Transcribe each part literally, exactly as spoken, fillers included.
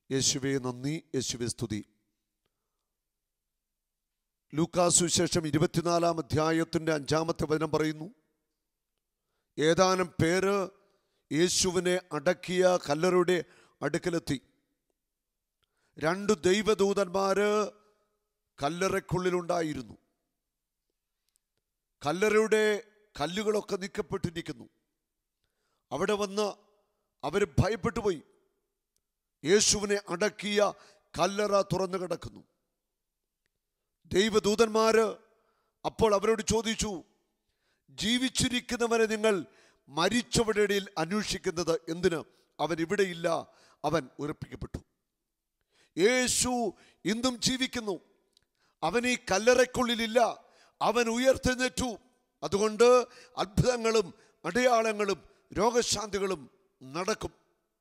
യേശുവേ നന്ദി, യേശുവേ സ്തുതി. ലൂക്കാസ് സുവിശേഷം ഇരുപത്തിനാലാം അധ്യായത്തിൻ്റെ അഞ്ചാമത്തെ വചനം പറയുന്നു, ഏതാനും പേര് യേശുവിനെ അടക്കിയ കല്ലറയുടെ അടുക്കലെത്തി. രണ്ടു ദൈവദൂതന്മാര് കല്ലറയ്ക്കുള്ളിലുണ്ടായിരുന്നു. കല്ലറയുടെ കല്ലുകളൊക്കെ നീക്കപ്പെട്ടിരിക്കുന്നു. അവിടെ വന്ന് അവർ ഭയപ്പെട്ടു പോയി. യേശുവിനെ അടക്കിയ കല്ലറ തുറന്നു കിടക്കുന്നു. ദൈവദൂതന്മാര് അപ്പോൾ അവരോട് ചോദിച്ചു, ജീവിച്ചിരിക്കുന്നവരെ നിങ്ങൾ മരിച്ചവരുടെ ഇടയിൽ അന്വേഷിക്കുന്നത് എന്തിന്? അവൻ ഇവിടെയില്ല, അവൻ ഉറപ്പിക്കപ്പെട്ടു. യേശു ഇന്നും ജീവിക്കുന്നു. അവൻ ഈ കല്ലറയ്ക്കുള്ളിലില്ല, അവൻ ഉയർത്തെഴുന്നേറ്റു. അതുകൊണ്ട് അത്ഭുതങ്ങളും അടയാളങ്ങളും രോഗശാന്തികളും നടക്കും.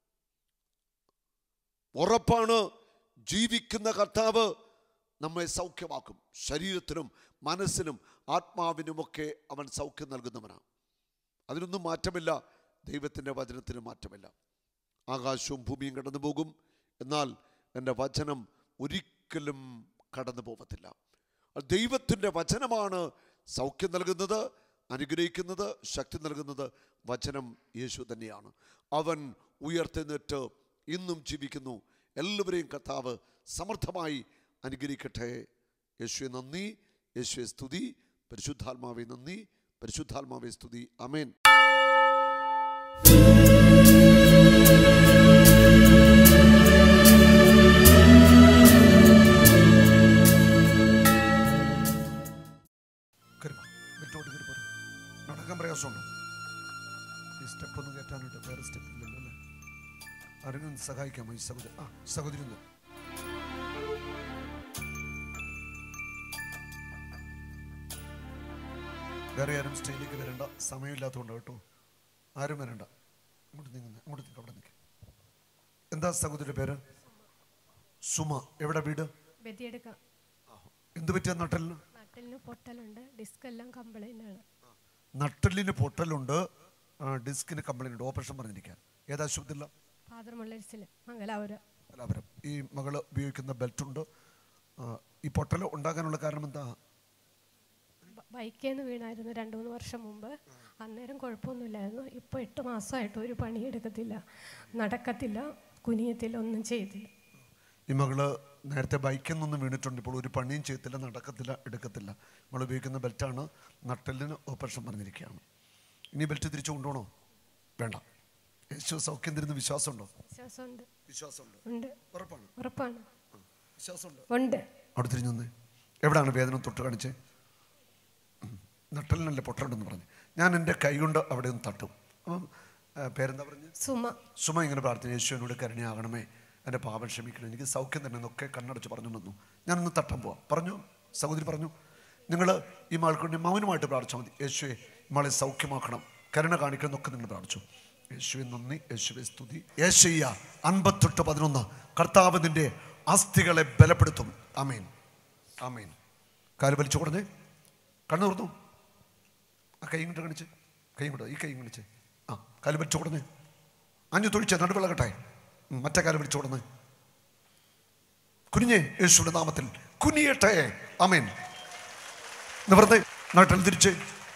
ഉറപ്പാണ്, ജീവിക്കുന്ന കർത്താവ് നമ്മെ സൗഖ്യമാക്കും. ശരീരത്തിനും മനസ്സിനും ആത്മാവിനുമൊക്കെ അവൻ സൗഖ്യം നൽകുന്നവനാണ്. അതിനൊന്നും മാറ്റമില്ല. ദൈവത്തിൻ്റെ വചനത്തിന് മാറ്റമില്ല. ആകാശവും ഭൂമിയും കടന്നു പോകും, എന്നാൽ എൻ്റെ വചനം ഒരിക്കലും കടന്നു പോകത്തില്ല. ദൈവത്തിൻ്റെ വചനമാണ് സൗഖ്യം നൽകുന്നത്, അനുഗ്രഹിക്കുന്നത്, ശക്തി നൽകുന്നത്. വചനം യേശു തന്നെയാണ്. അവൻ ഉയർത്തെഴുന്നേറ്റ് ഇന്നും ജീവിക്കുന്നു. എല്ലാവരെയും കർത്താവ് സമർത്ഥമായി അനുഗ്രഹിക്കട്ടെ. യേശുവെ നന്ദി, യേശുവെ സ്തുതി. പരിശുദ്ധാത്മാവേ നന്ദി, പരിശുദ്ധാത്മാവേ സ്തുതി. ആമേൻ. നടക്കാൻ പ്രയാസമുണ്ടോ? ഈ സ്റ്റെപ്പ് ഒന്ന് കയറ്റാനുണ്ട്. വേറെ സ്റ്റെപ്പ് ഇല്ലല്ലോ അല്ലേ? ആരെങ്കിലും സഹായിക്കാമോ? ഈ സഹോദരി ആ സഹോദരി ഒന്ന് വേറെ ആരും സ്റ്റേജിലേക്ക് വരണ്ട, സമയമില്ലാത്തതുകൊണ്ട് കേട്ടോ. ആരും വരണ്ട. അങ്ങോട്ട് നീങ്ങുന്ന അങ്ങോട്ട് നിൽക്കുക, അവിടെ നിൽക്കുക. എന്താ സഹോദരിയുടെ പേര്? സുമ. എവിടെ വീട്? എന്ത് പറ്റിയ നട്ടലിന്? നട്ടലിന് പൊട്ടലുണ്ട്, ഡിസ്ക് എല്ലാം കംപ്ലൈന്റ് ആണ്. നട്ടലിന് പൊട്ടലുണ്ട്, ഡിസ്കിന് കംപ്ലൈന്റ് ഉണ്ട്. ഓപ്പറേഷൻ പറഞ്ഞിരിക്കാൻ. ഏത് ആശുപത്രിയില്ല? മംഗലാപുരം. ഈ മകള് ഉപയോഗിക്കുന്ന ബെൽറ്റ് ഉണ്ട്. ഈ പൊട്ടൽ ഉണ്ടാകാനുള്ള കാരണം എന്താ? ബൈക്കിൽ നിന്ന് വീണായിരുന്നു രണ്ടു മൂന്ന് വർഷം മുമ്പ്. അന്നേരം കുഴപ്പമൊന്നുമില്ലായിരുന്നു. ഇപ്പോൾ എട്ട് മാസമായിട്ട് ഒരു പണിയെടുക്കത്തില്ല, നടക്കത്തില്ല, കുനിയത്തില്ല, ഒന്നും ചെയ്തില്ല. ഈ മകള് നേരത്തെ ബൈക്കിൽ നിന്നൊന്നും വീണിട്ടുണ്ട്. ഇപ്പോൾ ഒരു പണിയും ചെയ്യത്തില്ല, നടക്കത്തില്ല, എടുക്കത്തില്ല. നമ്മൾ ഉപയോഗിക്കുന്ന ബെൽറ്റാണ്. നട്ടലിന് ഓപ്പറേഷൻ പറഞ്ഞിരിക്കുകയാണ്. ഇനി ബെൽറ്റ് തിരിച്ചു കൊണ്ടുപോകണോ? വേണ്ട. യേശു സൗഖ്യം തരുന്ന വിശ്വാസമുണ്ടോ? വിശ്വാസമുണ്ട്. വിശ്വാസമുണ്ട്. ഉറപ്പാണ്? ഉറപ്പാണ്. വിശ്വാസമുണ്ട്. ഉണ്ട്. അവിടെ തിരിഞ്ഞു വന്നേ. എവിടെയാണ് വേദന? തൊട്ട് കാണിച്ചേ. നട്ടലിനല്ലേ പൊട്ടലുണ്ടെന്ന് പറഞ്ഞു. ഞാൻ എൻ്റെ കൈ കൊണ്ട് അവിടെ ഒന്ന് തട്ടും. അപ്പം പേരെന്താ പറഞ്ഞു? സുമ. സുമ ഇങ്ങനെ പ്രാർത്ഥന, യേശു എന്നോട് കരുണയാകണമേ, എൻ്റെ പാപം ക്ഷമിക്കണം, എനിക്ക് സൗഖ്യം തന്നെ എന്നൊക്കെ കണ്ണടച്ച് പറഞ്ഞു തന്നു. ഞാനൊന്ന് തട്ടാൻ പോവാം. പറഞ്ഞു. സഹോദരി പറഞ്ഞു, നിങ്ങൾ ഈ മാൾക്കൊണ്ട് മൗനമായിട്ട് പ്രാർത്ഥിച്ചാൽ മതി. യേശുവെ മകളെ സൗഖ്യമാക്കണം, കരുണ കാണിക്കണം എന്നൊക്കെ നിങ്ങൾ പ്രാർത്ഥിച്ചു. യേശുവെ നന്ദി, യേശുവെ സ്തുതി. യേശയ്യ അൻപത്തെട്ട് പതിനൊന്ന്. കർത്താവ് നിന്റെ അസ്ഥികളെ ബലപ്പെടുത്തും. ആമേൻ, ആമേൻ. കാല് വലിച്ചു കൊടുന്നേ, കണ്ണു തുറന്നു. ആ കൈ ഇങ്ങോട്ട് കാണിച്ച്, കൈ ഇങ്ങോട്ട്, ഈ കൈ കാണിച്ച്. ആ കാല് വലിച്ചു കൊടുന്നേ. അഞ്ഞു തൊഴിച്ചേ, നടുവിളകട്ടെ. മറ്റേ കാലം വിളിച്ചു കൊടുന്ന് കുനിഞ്ഞേ, യേശുവിന്റെ നാമത്തിൽ കുനിയട്ടെ. ആമേൻ. നിവർന്ന് നാട്ടിൽ തിരിച്ച്.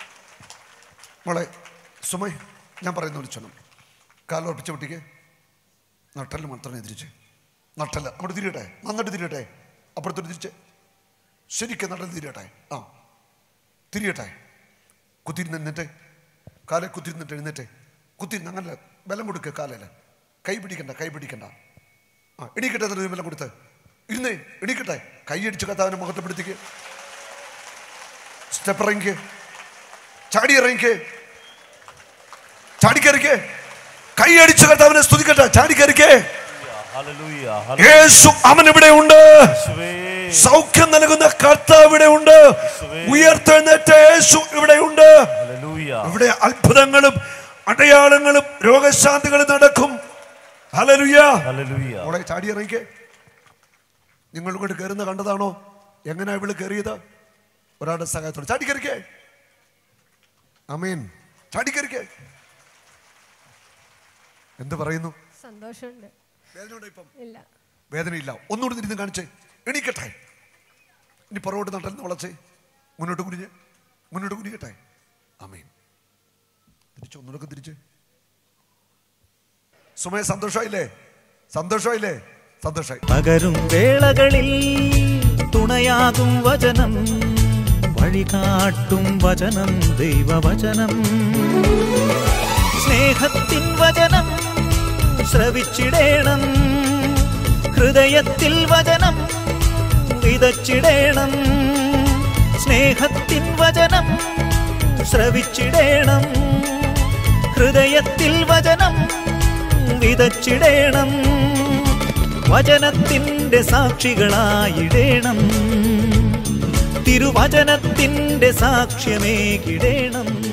മോളെ സുമേ, ഞാൻ പറയുന്ന വിളിച്ചോണം. കാലുറപ്പിച്ച കുട്ടിക്ക് നട്ടല് മാത്രമേ തിരിച്ച്. നട്ടല് അങ്ങോട്ട് തിരിയട്ടെ, നന്നായിട്ട് തിരിയട്ടെ. അപ്പുറത്തോട്ട് തിരിച്ച് ശരിക്കും നട്ടൽ തിരിയട്ടെ. ആ തിരിയട്ടെ. കുത്തിരുന്ന് എഴുന്നേറ്റെ, കാലെ കുത്തിരുന്നിട്ട് എഴുന്നേറ്റെ. കുത്തിരുന്ന് അങ്ങനെ ബലം കൊടുക്കുക കാലല്ല. കൈ പിടിക്കണ്ട, കൈ പിടിക്കണ്ട. ആ എണീക്കട്ടെ. എന്നിട്ട് ബലം കൊടുത്ത് ഇരുന്നേ, എണീക്കട്ടെ. കൈ അടിച്ച് കത്താവിനെ മുഖത്തെപ്പെടുത്തിക്ക്. സ്റ്റെപ്പ് ഇറങ്ങിക്ക്, ചാടി ഇറങ്ങിക്ക്, ചാടിക്കറിക്ക്. കൈ അടിച്ച് കത്താവിനെ സ്തുതിക്കട്ടെ. ചാടിക്കറിക്ക്. യേശു അവൻ ഇവിടെ ഉണ്ട്. സൗഖ്യം നൽകുന്ന കർത്താവ് ഇവിടെ ഉണ്ട്. ഉയർത്തെഴുന്നേറ്റ യേശു ഇവിടെ ഉണ്ട്. ഇവിടെ അത്ഭുതങ്ങളും അടയാളങ്ങളും രോഗശാന്തികളും നടക്കും. Hallelujah, hallelujah. മോളെ ചാടി ഇറങ്ങിക്കേ. നിങ്ങൾ കൊണ്ട് കയറുന്ന കണ്ടതാണോ? എങ്ങനെയാ ഇവള് കയറിയത്? ഒരാളുടെ സഹായത്തോടെ. ചാടിക്കറിക്കേ. ആമേൻ. ചാടിക്കറിക്കേ. എന്ത് പറയുന്നു? സന്തോഷമുണ്ട്. വേദനയുണ്ടോ ഇപ്പം? ഇല്ല. വേദനയില്ല. ഒന്നുകൂടി തിരിഞ്ഞ് കാണിച്ചേ. എണീക്കട്ടെ. ഇനി പുറകോട്ട് നട്ടൽ വളച്ചേ. മുന്നോട്ട് കുനിഞ്ഞ് മുന്നോട്ട് കുനിക്കട്ടെ. ആമേൻ. തിരിച്ചു. ഒന്നുകൂടെ തിരിച്ച്. സുമയ സന്തോഷമായില്ലേ? സന്തോഷമായില്ലേ? സന്തോഷമായി. പകരും വേളകളിൽ തുണയാകും വചനം, വഴികാട്ടും വചനം, ദൈവവചനം. സ്നേഹത്തിൻ വചനം ശ്രവിച്ചിടേണം, ഹൃദയത്തിൽ വചനം വിതച്ചിടേണം. സ്നേഹത്തിൻ വചനം ശ്രവിച്ചിടേണം, ഹൃദയത്തിൽ വചനം വിതച്ചിടേണം. വചനത്തിൻ്റെ സാക്ഷികളായിടേണം, തിരുവചനത്തിൻ്റെ സാക്ഷ്യമേകിടേണം.